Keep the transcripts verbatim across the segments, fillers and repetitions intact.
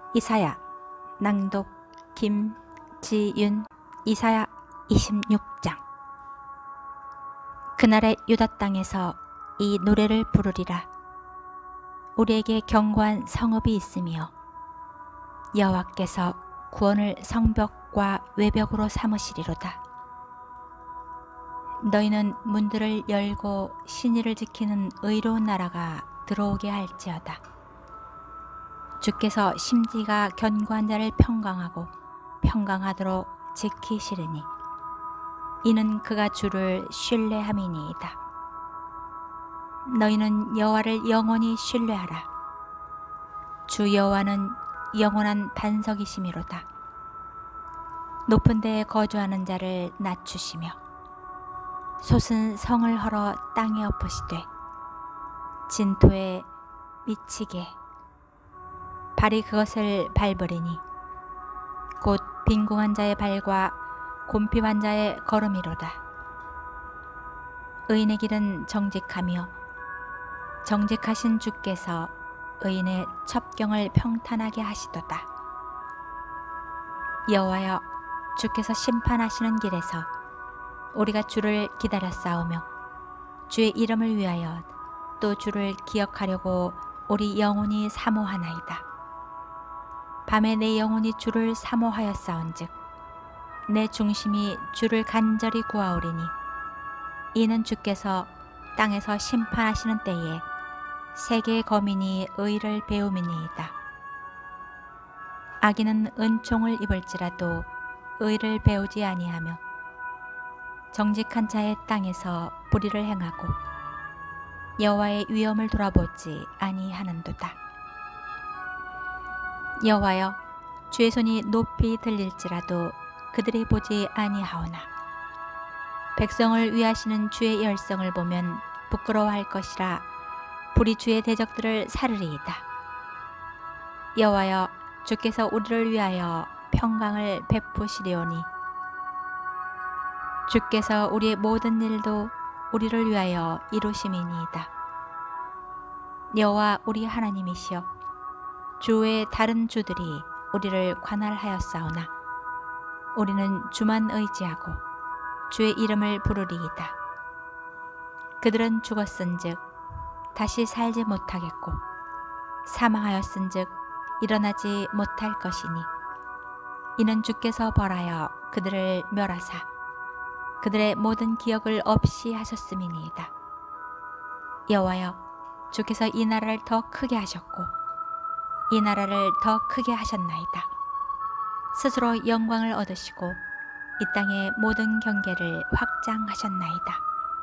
이사야. 낭독 김지윤. 이사야 이십육 장. 그날의 유다 땅에서 이 노래를 부르리라. 우리에게 견고한 성읍이 있으며 여호와께서 구원을 성벽과 외벽으로 삼으시리로다. 너희는 문들을 열고 신의를 지키는 의로운 나라가 들어오게 할지어다. 주께서 심지가 견고한 자를 평강하고 평강하도록 지키시리니 이는 그가 주를 신뢰함이니이다. 너희는 여호와를 영원히 신뢰하라. 주 여호와는 영원한 반석이시미로다. 높은 데에 거주하는 자를 낮추시며 솟은 성을 헐어 땅에 엎으시되 진토에 미치게 발이 그것을 밟으리니 곧 빈궁한 자의 발과 곤핍한 자의 걸음이로다. 의인의 길은 정직하며 정직하신 주께서 의인의 첩경을 평탄하게 하시도다. 여호와여, 주께서 심판하시는 길에서 우리가 주를 기다렸사오며 주의 이름을 위하여 또 주를 기억하려고 우리 영혼이 사모하나이다. 밤에 내 영혼이 주를 사모하였사온즉 내 중심이 주를 간절히 구하오리니 이는 주께서 땅에서 심판하시는 때에 세계의 거민이 의를 배움이니이다. 악인은 은총을 입을지라도 의를 배우지 아니하며 정직한 자의 땅에서 불의를 행하고 여호와의 위엄을 돌아보지 아니하는도다. 여호와여, 주의 손이 높이 들릴지라도 그들이 보지 아니하오나 백성을 위하시는 주의 열성을 보면 부끄러워할 것이라. 불이 주의 대적들을 사르리이다. 여호와여, 주께서 우리를 위하여 평강을 베푸시리오니 주께서 우리의 모든 일도 우리를 위하여 이루심이니이다. 여호와 우리 하나님이시여, 주 외의 다른 주들이 우리를 관할하였사오나 우리는 주만 의지하고 주의 이름을 부르리이다. 그들은 죽었은즉 다시 살지 못하겠고 사망하였은즉 일어나지 못할 것이니 이는 주께서 벌하여 그들을 멸하사 그들의 모든 기억을 없이 하셨음이니이다. 여호와여, 주께서 이 나라를 더 크게 하셨고 이 나라를 더 크게 하셨나이다. 스스로 영광을 얻으시고 이 땅의 모든 경계를 확장하셨나이다.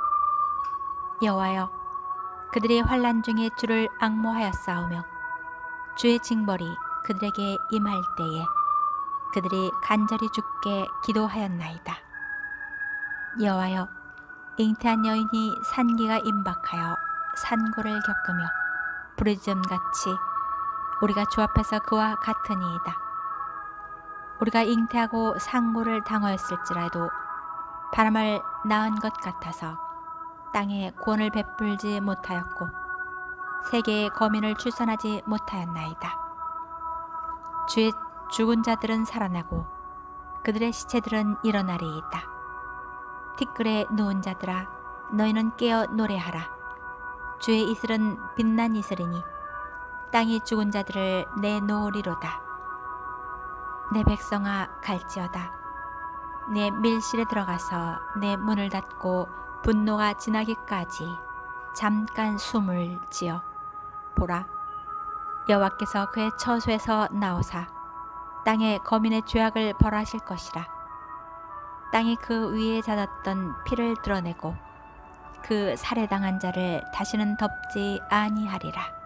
여호와여, 그들이 환난 중에 주를 앙모하였사오며 주의 징벌이 그들에게 임할 때에 그들이 간절히 주께 기도하였나이다. 여호와여, 잉태한 여인이 산기가 임박하여 산고를 겪으며 부르짖음같이 우리가 주 앞에서 그와 같으니이다. 우리가 잉태하고 상고를 당하였을지라도 바람을 낳은 것 같아서 땅에 구원을 베풀지 못하였고 세계의 거민을 출산하지 못하였나이다. 주의 죽은 자들은 살아나고 그들의 시체들은 일어나리이다. 티끌에 누운 자들아, 너희는 깨어 노래하라. 주의 이슬은 빛난 이슬이니 땅이 죽은 자들을 내놓으리로다. 내 백성아, 갈지어다. 내 밀실에 들어가서 내 문을 닫고 분노가 지나기까지 잠깐 숨을 지어 보라. 여호와께서 그의 처소에서 나오사 땅의 거민의 죄악을 벌하실 것이라. 땅이 그 위에 잦았던 피를 드러내고 그 살해당한 자를 다시는 덮지 아니하리라.